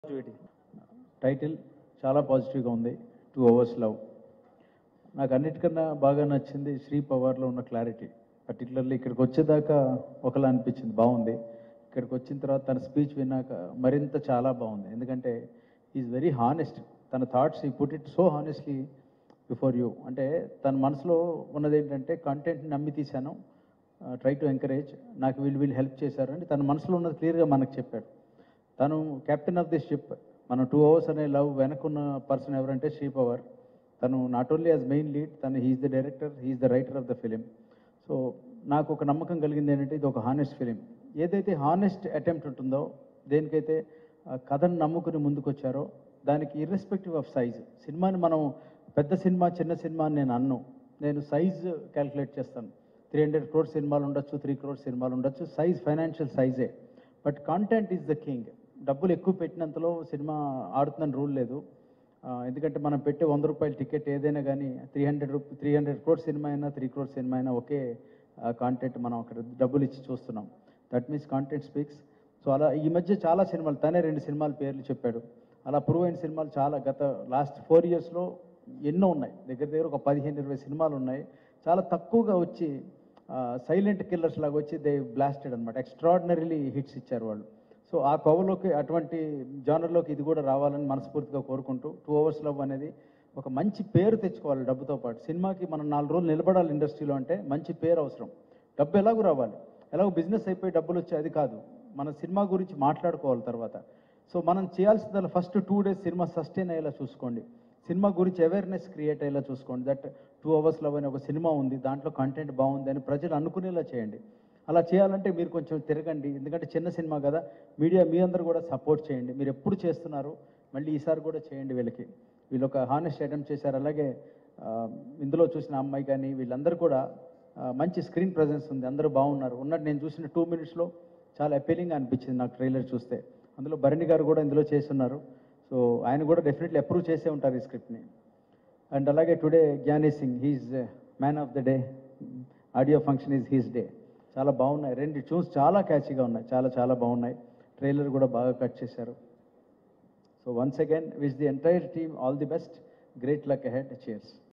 Title చాలా పాజిటివ్గా ఉంది. 2 అవర్స్ లవ్. నాకు అన్నిటికన్నా బాగా నచ్చింది శ్రీ పవర్లో ఉన్న క్లారిటీ. పర్టికులర్లీ ఇక్కడికి వచ్చేదాకా ఒకలా అనిపించింది, బాగుంది. ఇక్కడికి వచ్చిన తర్వాత తన స్పీచ్ విన్నాక మరింత చాలా బాగుంది. ఎందుకంటే ఈజ్ వెరీ హానెస్ట్. తన thoughts he put it so honestly before you. అంటే తన మనసులో ఉన్నది ఏంటంటే కంటెంట్ని నమ్మి తీశాను, ట్రై టు ఎంకరేజ్, నాకు వీళ్ళు హెల్ప్ చేశారు అని తన మనసులో ఉన్నది క్లియర్గా మనకు చెప్పాడు. తను కెప్టెన్ ఆఫ్ ది షిప్. మనం 2 అవర్స్ అనే లవ్ వెనకున్న పర్సన్ ఎవరంటే శ్రీ పవర్. తను not only as main lead, తను he's the director, he's the writer of the film. So నాకు ఒక నమ్మకం కలిగింది ఏంటంటే ఇది ఒక హానెస్ట్ ఫిలిం. ఏదైతే హానెస్ట్ అటెంప్ట్ ఉంటుందో, దేనికైతే కథను నమ్ముకుని ముందుకు వచ్చారో దానికి ఇర్రెస్పెక్టివ్ ఆఫ్ సైజ్. సినిమాని మనం పెద్ద సినిమా చిన్న సినిమా అని నేను సైజ్ క్యాలిక్యులేట్ చేస్తాను. 300 crore సినిమాలు ఉండొచ్చు, 3 crore సినిమాలు ఉండొచ్చు, సైజ్ ఫైనాన్షియల్ సైజే. But content is the king. డబ్బులు ఎక్కువ పెట్టినంతలో సినిమా ఆడుతుందని రూల్ లేదు. ఎందుకంటే మనం పెట్టే 100 రూపాయల టికెట్ ఏదైనా కానీ 300 crore సినిమా అయినా 3 crore సినిమా అయినా ఒకే కాంటెంట్ మనం అక్కడ డబ్బులు ఇచ్చి చూస్తున్నాం. That means content speaks. So అలా ఈ మధ్య చాలా సినిమాలు, తనే 2 సినిమాల పేర్లు చెప్పాడు. అలా ప్రూవ్ అయిన సినిమాలు చాలా గత లాస్ట్ 4 yearsలో ఎన్నో ఉన్నాయి. దగ్గర ఒక 15-20 సినిమాలు ఉన్నాయి. చాలా తక్కువగా వచ్చి సైలెంట్ కిల్లర్స్ లాగా వచ్చి దే బ్లాస్టెడ్ అనమాట. ఎక్స్ట్రాడినరీలీ హిట్స్ ఇచ్చారు వాళ్ళు. సో ఆ కోవలోకి, అటువంటి జానర్లోకి ఇది కూడా రావాలని మనస్ఫూర్తిగా కోరుకుంటూ 2 అవర్స్ లవ్ అనేది ఒక మంచి పేరు తెచ్చుకోవాలి డబ్బుతో పాటు. సినిమాకి మనం 4 రోజులు నిలబడాలి ఇండస్ట్రీలో అంటే మంచి పేరు అవసరం. డబ్బు ఎలాగో రావాలి, ఎలాగో బిజినెస్ అయిపోయి డబ్బులు వచ్చి అది కాదు, మన సినిమా గురించి మాట్లాడుకోవాలి తర్వాత. సో మనం చేయాల్సిందల్లా ఫస్ట్ 2 days సినిమా సస్టైన్ అయ్యేలా చూసుకోండి, సినిమా గురించి అవేర్నెస్ క్రియేట్ అయ్యేలా చూసుకోండి. దట్ 2 అవర్స్ లవ్ అనే ఒక సినిమా ఉంది, దాంట్లో కంటెంట్ బాగుంది అని ప్రజలు అనుకునేలా చేయండి. అలా చేయాలంటే మీరు కొంచెం తిరగండి, ఎందుకంటే చిన్న సినిమా కదా. మీడియా మీ అందరూ కూడా సపోర్ట్ చేయండి. మీరు ఎప్పుడు చేస్తున్నారు, మళ్ళీ ఈసారి కూడా చేయండి. వీళ్ళు ఒక హానెస్ట్ అటెంప్ట్ చేశారు. అలాగే ఇందులో చూసిన అమ్మాయి కానీ వీళ్ళందరూ కూడా మంచి స్క్రీన్ ప్రజెన్స్ ఉంది, అందరూ బాగున్నారు. ఉన్నట్టు నేను చూసిన 2 minutesలో చాలా అపీలింగ్గా అనిపించింది నాకు ట్రైలర్ చూస్తే. అందులో భరణి గారు కూడా ఇందులో చేస్తున్నారు. సో ఆయన కూడా డెఫినెట్లీ అప్రూవ్ చేసే ఉంటారు ఈ స్క్రిప్ట్ని. అండ్ అలాగే today Gyani Singh, he's man of the day. Audio function is his day. చాలా బాగున్నాయి, 2 ట్యూన్స్ చాలా క్యాచీగా ఉన్నాయి, చాలా బాగున్నాయి. ట్రైలర్ కూడా బాగా కట్ చేశారు. So once again wish the entire team all the best, great luck ahead. cheers.